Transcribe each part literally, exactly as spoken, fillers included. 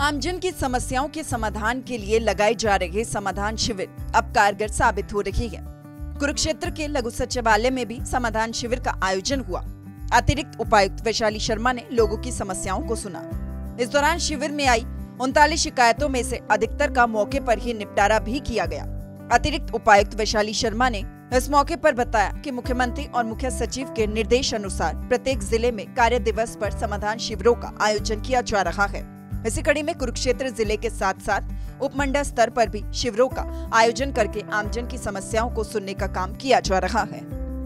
आमजन की समस्याओं के समाधान के लिए लगाए जा रहे समाधान शिविर अब कारगर साबित हो रही है। कुरुक्षेत्र के लघु सचिवालय में भी समाधान शिविर का आयोजन हुआ। अतिरिक्त उपायुक्त वैशाली शर्मा ने लोगों की समस्याओं को सुना। इस दौरान शिविर में आई उनतालीस शिकायतों में से अधिकतर का मौके पर ही निपटारा भी किया गया। अतिरिक्त उपायुक्त वैशाली शर्मा ने इस मौके पर बताया कि मुख्यमंत्री और मुख्य सचिव के निर्देश अनुसार प्रत्येक जिले में कार्य दिवस पर समाधान शिविरों का आयोजन किया जा रहा है। इसी कड़ी में कुरुक्षेत्र जिले के साथ साथ उपमंडल स्तर पर भी शिविरों का आयोजन करके आमजन की समस्याओं को सुनने का काम किया जा रहा है।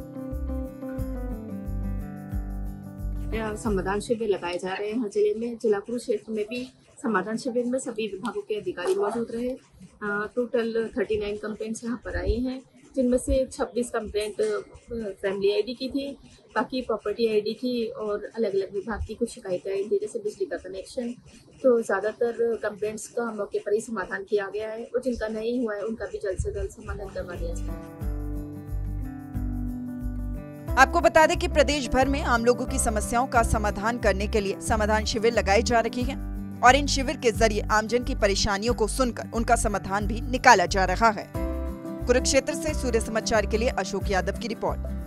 समाधान शिविर लगाए जा रहे हैं हर जिले में। जिला कुरुक्षेत्र में भी समाधान शिविर में सभी विभागों के अधिकारी मौजूद रहे। टोटल उनतालीस कंप्लेंट्स यहाँ पर आई हैं, जिनमें से छब्बीस कंप्लेंट फैमिली आईडी की थी, बाकी प्रॉपर्टी आईडी की और अलग अलग विभाग की कुछ शिकायतें आई थी, जैसे बिजली का कनेक्शन। तो ज़्यादातर कंप्लेंट्स का मौके पर ही समाधान किया गया है और जिनका नहीं हुआ है उनका भी जल्द से जल्द समाधान करवा दिया जाए। आपको बता दें कि प्रदेश भर में आम लोगों की समस्याओं का समाधान करने के लिए समाधान शिविर लगाए जा रहे हैं और इन शिविर के जरिए आमजन की परेशानियों को सुनकर उनका समाधान भी निकाला जा रहा है। कुरुक्षेत्र से सूर्य समाचार के लिए अशोक यादव की रिपोर्ट।